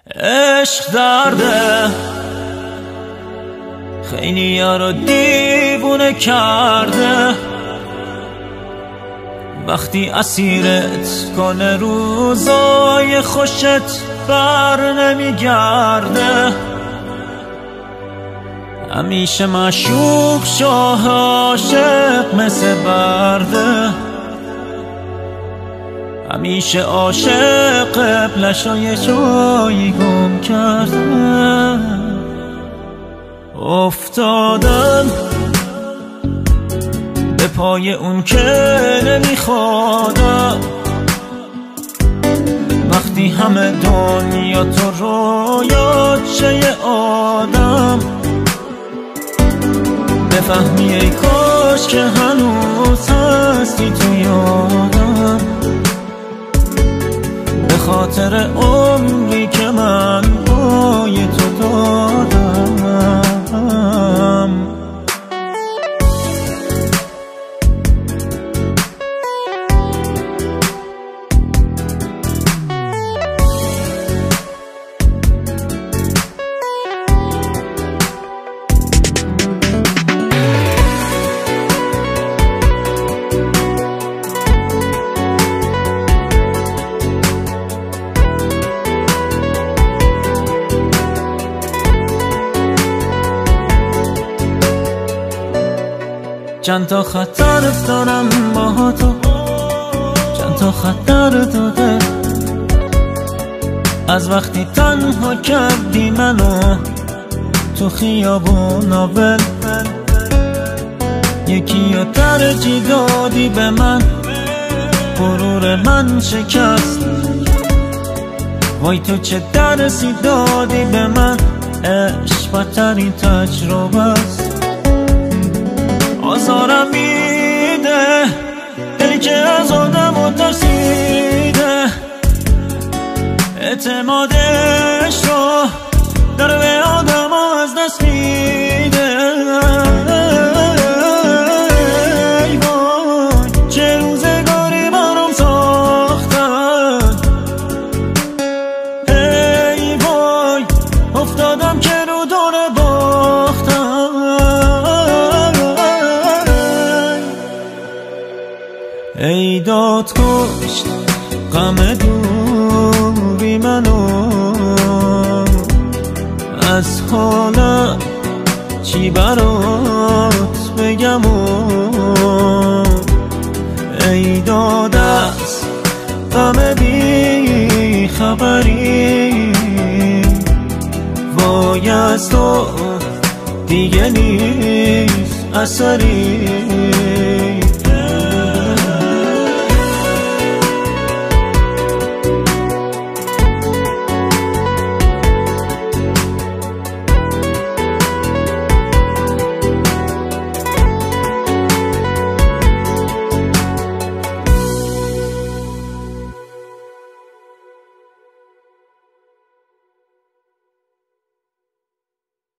عشق درده خیلی ها رو دیوونه کرده، وقتی اسیرت کنه روزای خوشت بر نمیگرده. همیشه معشوق شاه عاشق مثل برده، همیشه عاشق قبلشای جایی گم کرده. افتادن به پای اون که نمیخوادم، وقتی همه دنیا تو رویات شه آدم. بفهمی ای کاش که هنوز هستی تو یادم، به خاطر عمری که من پای تو دادم. چند تا خطر افتادم با تو، چند تا خطر داده، از وقتی تنها کردی منو تو خیابون ول. یکی رو ترجیح دادی به من، غرور من شکست. وای تو چه درسی دادی به من، عشق بدترین تجربه است. آزارم میده دلی که از آدم و ترسیده، اعتمادش رو داره به آدم ها از دست میده. ای وای چه روزگاری برام ساختن، ای وای افتادم که رو دور باختم. ای داد کشت غم دوری منو، از حالم چی برات بگم. ای داد از غم بی خبری، وای از تو دیگه نیست اثری.